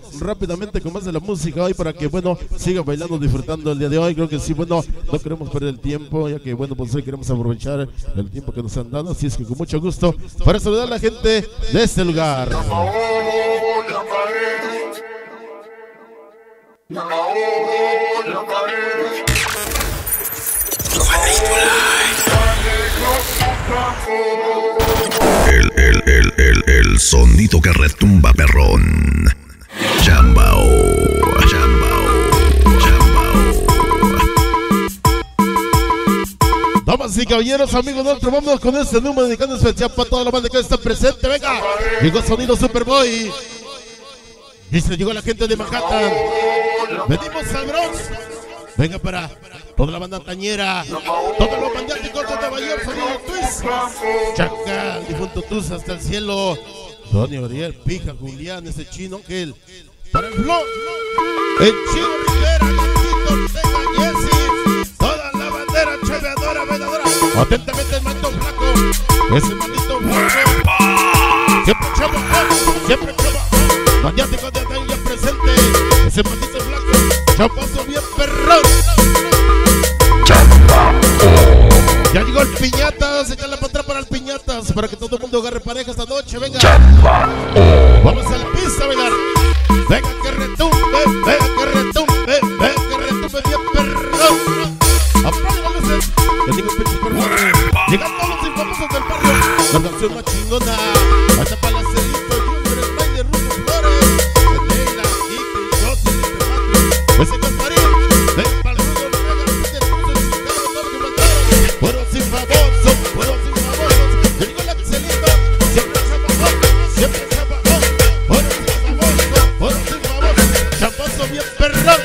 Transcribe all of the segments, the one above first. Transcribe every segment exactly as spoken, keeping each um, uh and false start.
rápidamente con más de la música hoy para que, bueno, siga bailando, disfrutando el día de hoy. Creo que sí, bueno, no queremos perder el tiempo, ya que, bueno, pues hoy queremos aprovechar el tiempo que nos han dado. Así es que con mucho gusto para saludar a la gente de este lugar. El, el, el, el, el sonido que retumba, perrón. Chambao, chambao, chambao. Damas y caballeros, amigos nuestros, vámonos con este número dedicado especial para toda la banda que está presente. Venga, llegó Sonido Superboy. Y se llegó la gente de Manhattan. Venimos al Bronx. Venga para toda la banda tañera, todos los maniáticos de Nueva York, Sonido Twist, Chacal, difunto Tuz hasta el cielo, Tony Oriel, Pija, Julián, ese chino Ángel, para el blog, el Chino Rivera, Marquito Ortega, Jesse, toda la bandera chaveadora, venadora, atentamente el manto flaco, ese maldito flaco, siempre chavo, siempre chavo, maniático de Tañera presente, ese maldito flaco. Chapazo bien perrón. Ya llegó el piñatas, echarle para atrás para el piñatas, para que todo el mundo agarre pareja esta noche, venga. Vamos a la pista a bailar. Venga que retumbe, venga que retumbe, venga que retumbe bien perrón. Apaga las luces, que digo pinche perrón. Llegan todos los infamosos del barrio, la canción más chingona. Hasta para la celito, Junior, Spider, Russo Flores, Neila, Ike, José, ese Gasparín, ven para el rudo, Peter Cruz, el Chicago, todo lo que mandaron. Buenos y famosos, buenos y famosos. Llegó el Axelito, siempre chapajón, siempre chapajón. Buenos y famosos, buenos y famosos. Chapazo bien perrón.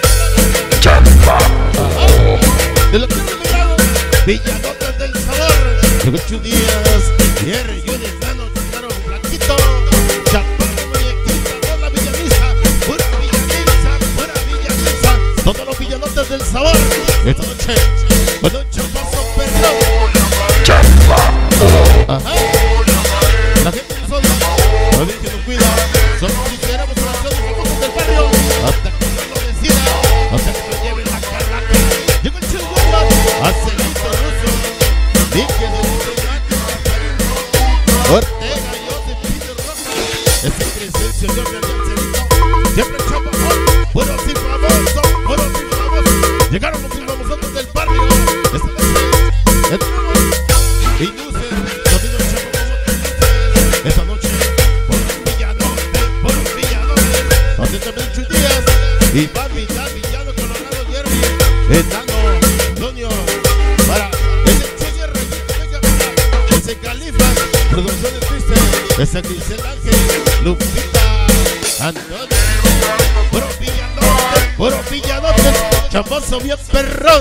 De la tierra de lado, Villanotas del sabor. Llegó Chu Díaz, Jerry, Junior, Nano, Chicaro, Blanquito. Chapazo, muñequita, toda la villamisa, pura villamisa, pura villamisa. Todos los villanotas del sabor. Esta noche, con un chapazo perrón. Ajá. La gente no sola, la Virgen nos cuida. Somos ligeramos oraciones y famosos del barrio. Hasta que no lo decida, hasta que nos lleven la calaca. Llegó el chingón, Acelito Russo. Dije de un Ortega, José, Peter Rosa. Ese presencia de orden del Celito. Siempre chapajón, buenos y famosos, buenos y famosos. Llegaron los famosos del barrio. Esta noche, entramos y luces, los niños chapajosos. Esta noche, por un villanote, por un villanote. Atentamente Chu Díaz y Barbie, Villano, Colorado, Jerry, Enano, Antonio, para ese Cheña Rayito, venga para ese Califa, Producciones Triste, ese Grisel Ángel, Lupita, Antonio, puro villanote, puro villanote, chapazo bien perrón.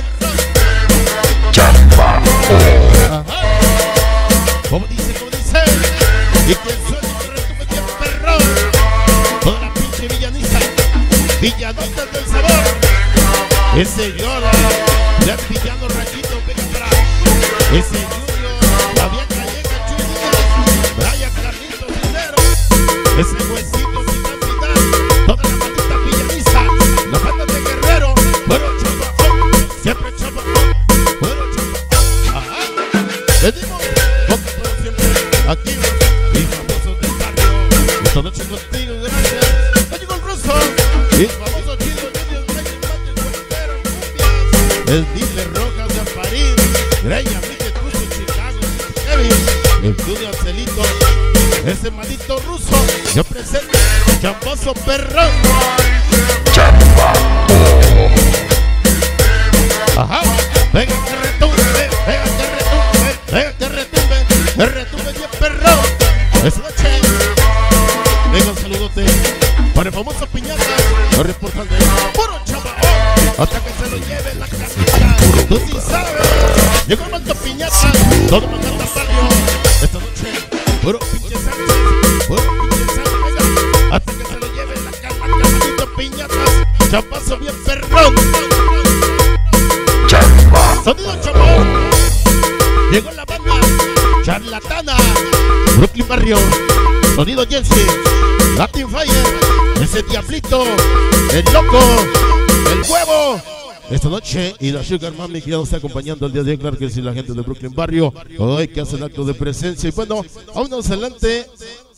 Ajá. Como dice, como dice, y que el sueño retuve bien perrón. Toda la pinche villaniza, villanotas del sabor. Ese Yola, ya villano Rayito, venga para ese Junior, la vieja llega Chu Díaz, Brian Carlitos Dinero, ese huesito sin cantidad, toda la maldita villaniza, la banda de Guerrero, bueno chapajón, siempre chapajón, bueno chapajón, ajá, les digo, porque todos siempre activos y famosos del barrio, esta noche contigo, gracias, ya llegó el Russo, y el famoso chino, Junior, Reyes, Mate, Guerrero, Cumbias, el Dile Rojas de Aparín, Greya, Mike, Tuzo, Chicago, Kevin, el Tudio Ancelito, ese maldito Russo, yo presento, chapazo perrón. Ajá, venga que retumbe, venga que retumbe, venga que retumbe, que retumbe bien perrón. Esta noche, venga un saludote para el famoso piñata, los reportantes, puro chavao, hasta que se lo lleve la casita, tú sí sabes, llegó el manto piñata, todo mandando al barrio, esta noche, puro pinche Sánchez, puro pinche Sánchez, venga, hasta que se lo lleve la calaca, maldito piñatas, chapazo bien perrón. Sonido Chapón, llegó la banda Charlatana, Brooklyn Barrio, Sonido Jesse, Latin Fire, dice Diablito, el loco, el huevo. Esta noche y la Sugar Mami que ya nos está acompañando el día de hoy, claro que sí, la gente de Brooklyn Barrio, hoy que hace el acto de presencia. Y bueno, aún más adelante